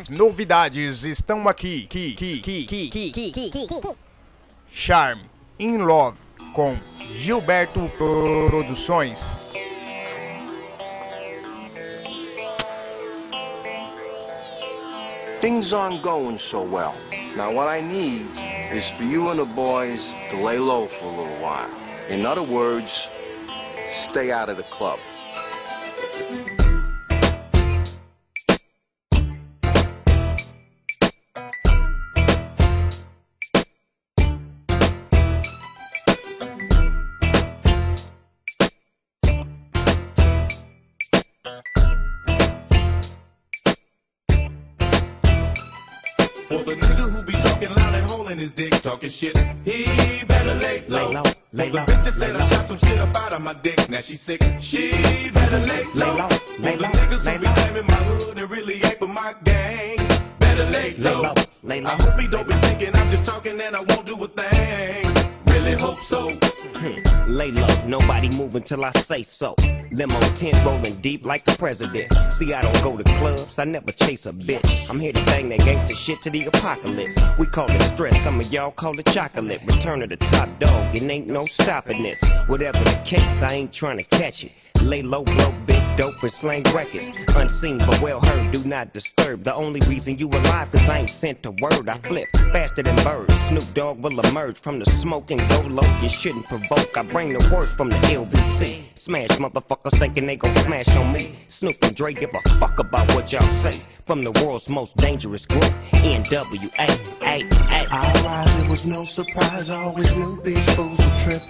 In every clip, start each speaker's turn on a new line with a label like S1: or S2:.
S1: As novidades estão aqui. Charme in Love com Gilberto Produções.
S2: Things aren't going so well. Now what I need is for you and the boys to lay low for a little while. In other words, stay out of the club.
S3: For the nigga who be talking loud and holding his dick, talking shit, he better lay low. For the bitch that said I shot some shit up out of my dick, now she sick, she better lay low. For the niggas who be claiming my hood and really ain't for my gang, better lay low. I hope he don't be thinking I'm just talking and I won't do a thing. Really hope so.
S4: Lay low, nobody moving till I say so. Limo tent rolling deep like the president. See, I don't go to clubs, I never chase a bitch. I'm here to bang that gangsta shit to the apocalypse. We call it stress, some of y'all call it chocolate. Return of the top dog, it ain't no stopping this. Whatever the case, I ain't trying to catch it. Lay low, blow big dope and slang records. Unseen but well heard, do not disturb. The only reason you alive, cause I ain't sent a word. I flip faster than birds. Snoop Dogg will emerge from the smoke and go low. You shouldn't provoke, I bring the worst from the LBC. Smash motherfuckers thinking they gon' smash on me. Snoop and Dre give a fuck about what y'all say. From the world's most dangerous group, NWA.
S5: I rise, it was no surprise, I always knew these fools would trip.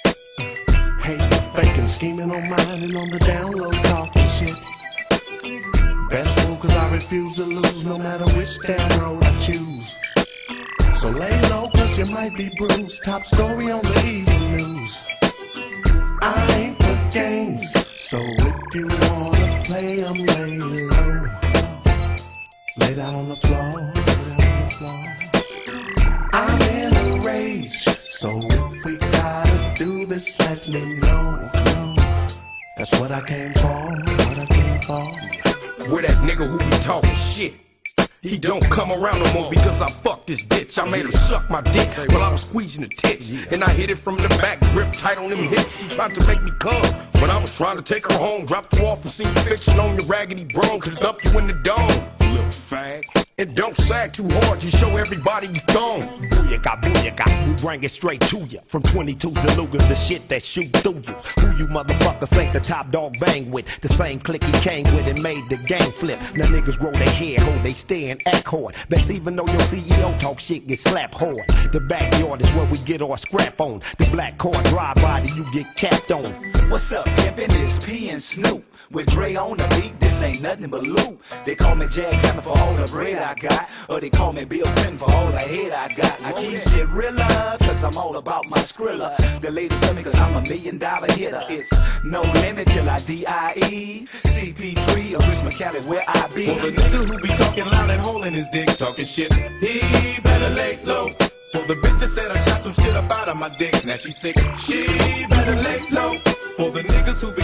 S5: Hate faking, scheming on mine and on the down low talking shit. Best move cause I refuse to lose no matter which damn road I choose. So lay low cause you might be bruised. Top story on the evening news. I ain't for games, so if you wanna play 'em, lay low. Lay down on the floor, lay down on the floor. I'm in a rage, so if we gotta do this, let me know. That's what I came for, what I came for.
S3: Where that nigga who be talking shit, he don't come around no more because I fucked this bitch. I made her suck my dick while I was squeezing the tits. And I hit it from the back, grip tight on them hips. He tried to make me come when I was trying to take her home. Dropped you off and seen you fixing on your raggedy bro. Could dump you in the dome, you little fag. And don't sag too hard, you show everybody you thong. Booyaka, we bring it straight to you. From 22 to Lugas, the shit that shoot through you. Who you motherfuckers think the top dog bang with? The same clique he came with and made the game flip. Now niggas grow their hair, hold they stay and act hard. Best even though your CEO talk shit, get slapped hard. The backyard is where we get our scrap on. The black car drive by that you get capped on.
S6: What's up, pimpin'? It's P and Snoop. With Dre on the beat, this ain't nothing but loot. They call me Jack Hammer for all the bread I got, or they call me Bill Clinton for all the head I got. I keep shit realer, cause I'm all about my skrilla. The ladies love me cause I'm $1 million hitter. It's no limit till I D.I.E. CP3 or Rich McCallum where I be.
S3: For the nigga who be talking loud and holding his dick, talking shit, he better lay low. For the bitch that said I shot some shit up out of my dick, now she sick, she better lay low. For the niggas who be